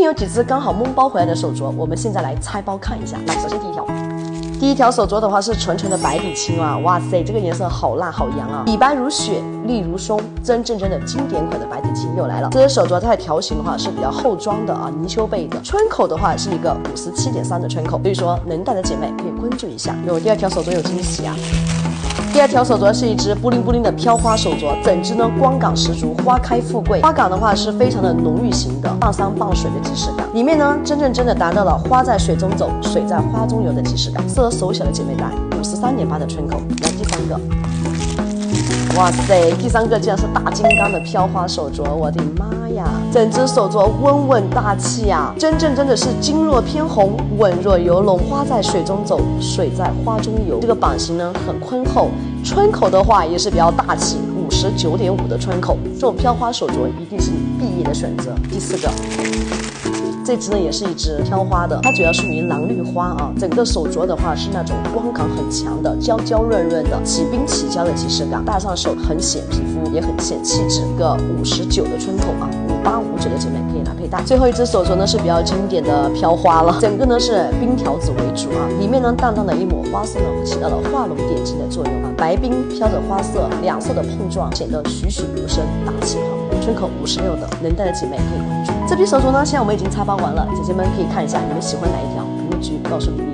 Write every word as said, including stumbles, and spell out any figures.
天有几只刚好蒙包回来的手镯，我们现在来拆包看一下。来，首先第一条。 第一条手镯的话是纯纯的白底青啊，哇塞，这个颜色好辣好洋啊，底白如雪，丽如松，真正真的经典款的白底青又来了。这只手镯它的条形的话是比较厚装的啊，泥鳅背的，村口的话是一个五十七点三的村口，所以说能戴的姐妹可以关注一下。有第二条手镯有惊喜啊！ 第二条手镯是一只布灵布灵的飘花手镯，整只呢光感十足，花开富贵。花感的话是非常的浓郁型的，傍山傍水的即视感。里面呢真正真的达到了花在水中走，水在花中游的即视感，适合手小的姐妹戴。五十三点八的村口。来第三个，哇塞，第三个竟然是大金刚的飘花手镯，我的妈呀！整只手镯温稳大气啊，真正真的是金若偏红，稳若游龙，花在水中走，水在花中游。这个版型呢很宽厚，村口的话也是比较大气，五十九点五的村口，这种飘花手镯一定是你毕业的选择。第四个。 这只呢也是一只飘花的，它主要属于蓝绿花啊。整个手镯的话是那种光感很强的、娇娇润润的、起冰起胶的即视感，戴上手很显皮肤，也很显气质。一个五十九的村口啊，五八五九的姐妹可以来佩戴。最后一只手镯呢是比较经典的飘花了，整个呢是冰条子为主啊，里面呢淡淡的一抹花色呢起到了画龙点睛的作用啊。白冰飘着花色，两色的碰撞显得栩栩如生，大气磅礴。村口五十六的能戴的姐妹可以关注。这批手镯呢，现在我们已经拆包完了，姐姐们可以看一下你们喜欢哪一条，评论区告诉你。